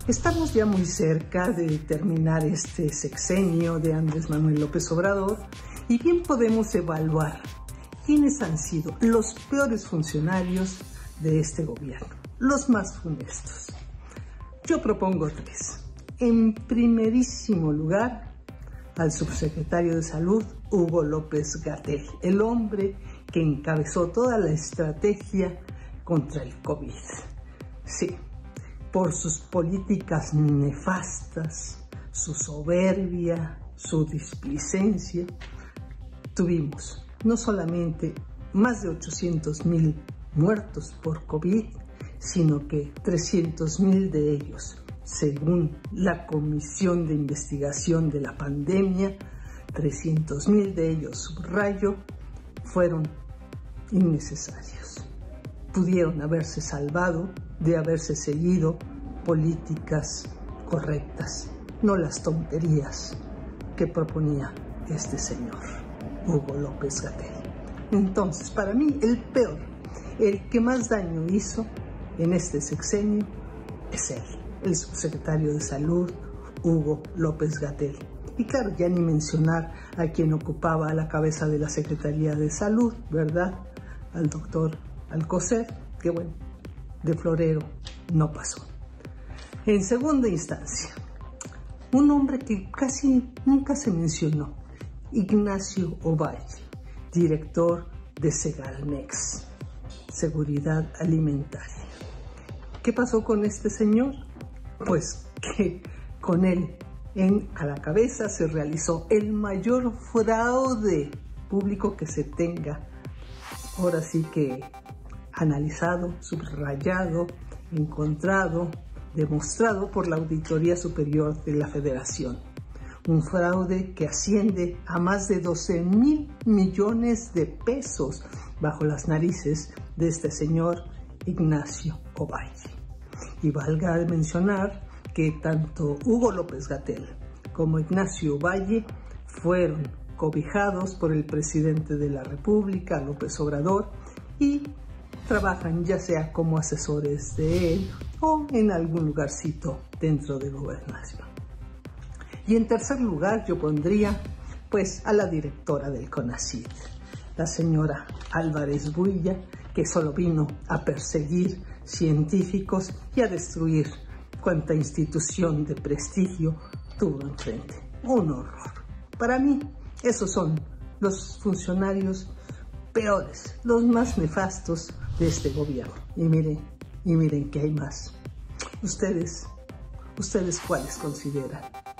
Estamos ya muy cerca de terminar este sexenio de Andrés Manuel López Obrador y bien podemos evaluar quiénes han sido los peores funcionarios de este gobierno, los más funestos. Yo propongo 3. En primerísimo lugar, al subsecretario de Salud, Hugo López-Gatell, el hombre que encabezó toda la estrategia contra el COVID. Sí, por sus políticas nefastas, su soberbia, su displicencia, tuvimos no solamente más de 800,000 muertos por COVID, sino que 300,000 de ellos, según la Comisión de Investigación de la Pandemia, 300,000 de ellos, subrayo, fueron innecesarios. Pudieron haberse salvado de haberse seguido políticas correctas, no las tonterías que proponía este señor, Hugo López-Gatell. Entonces, para mí, el peor, el que más daño hizo en este sexenio es él, el subsecretario de Salud, Hugo López-Gatell. Y claro, ya ni mencionar a quien ocupaba la cabeza de la Secretaría de Salud, ¿verdad? Al doctor Alcocer, que bueno, de florero no pasó. En segunda instancia, un hombre que casi nunca se mencionó, Ignacio Ovalle, director de Segalmex, Seguridad Alimentaria. ¿Qué pasó con este señor? Pues que con él a la cabeza se realizó el mayor fraude público que se tenga, ahora sí que analizado, subrayado, encontrado, demostrado por la Auditoría Superior de la Federación. Un fraude que asciende a más de 12,000 millones de pesos bajo las narices de este señor Ignacio Ovalle. Y valga mencionar que tanto Hugo López-Gatell como Ignacio Ovalle fueron cobijados por el presidente de la República, López Obrador, y trabajan ya sea como asesores de él o en algún lugarcito dentro de Gobernación. Y en tercer lugar yo pondría pues a la directora del CONACYT, la señora Álvarez Builla, que solo vino a perseguir científicos y a destruir cuanta institución de prestigio tuvo enfrente. Un horror. Para mí, esos son los funcionarios peores, los más nefastos de este gobierno. Y miren que hay más. ¿Ustedes cuáles consideran?